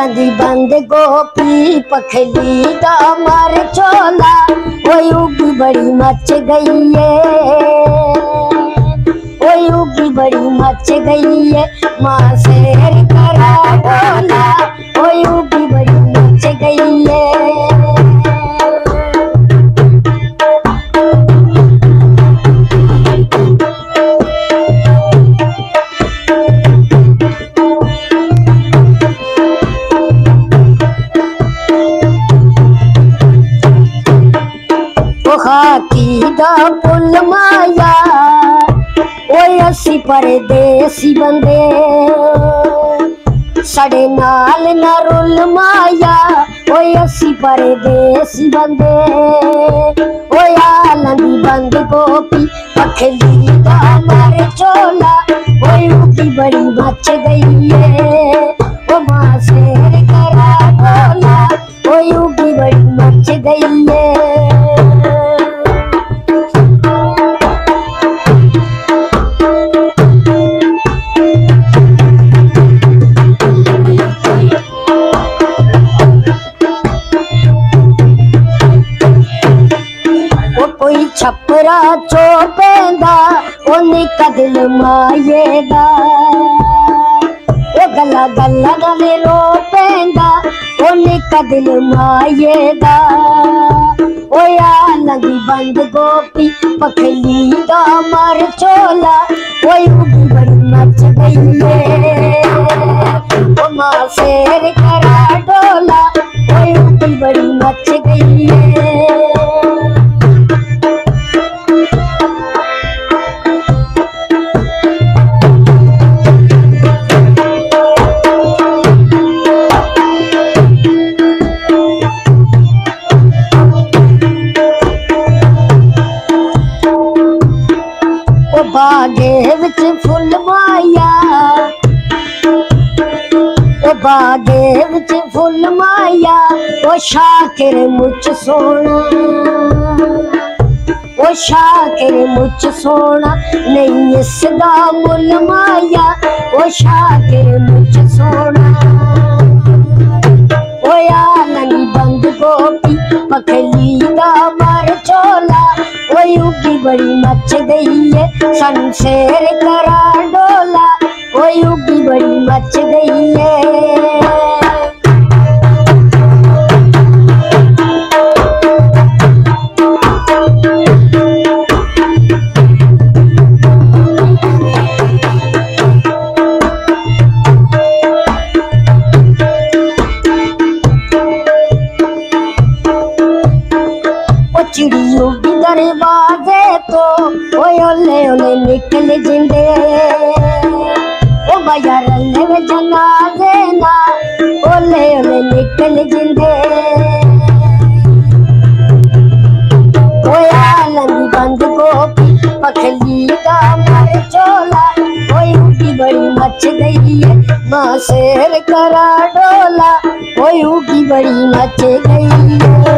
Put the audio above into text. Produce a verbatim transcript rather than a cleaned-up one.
लगी बंद गोपी पखली का मर चोला, वो उगी बड़ी मच गई है, वो उगी बड़ी मच गई है, माँ शेर करा डोला, वो उगी बड़ी मच गई है। हाथी दा पुल माया, वो असी परदेसी बंदे, सड़े नाल न रुल माया, वो असी परदेसी बंदे, वो आलंदी बंद गोपी पखली दा मर चोला, वो उगी बड़ी मच गई है, वो माँ शेर करा डोला, वो उगी बड़ी मच गई है। छपरा चोपेंदा उनका दिल मायेदा, वो गला गला गले रो पेंदा उनका दिल मायेदा, वो लगी बंद गोपी पखली का मर चोला, वो उगी बड़ी मच गई है, वो माँ शेर करा डोला, वो उगी बड़ी मच गई है। बागे विच फुल माया, ओ बागे विच फुल माया, ओ शाकिर मुझ सोना, ओ शाकिर मुझ सोना, नहीं इसदा मुल माया, ओ शाकिर मुझ सोना, ओ आलनी बंद गोपी पखली का मर चोला, वो उगी बड़ी मच गई है, सन शेर करा डोला, वो उगी बड़ी मच गई है। चिड़ियों की दरवाजे तो ओए ओले ओले निकल जिंदे, ओ भैया रल्ले में जनाजे ना ओले ओले निकल जिंदे, ओए आलंदी बंद गोपी पखली का मर चोला, ओए उगी बड़ी मच गई है, माँ शेर करा डोला, ओए उगी बड़ी मच गई है।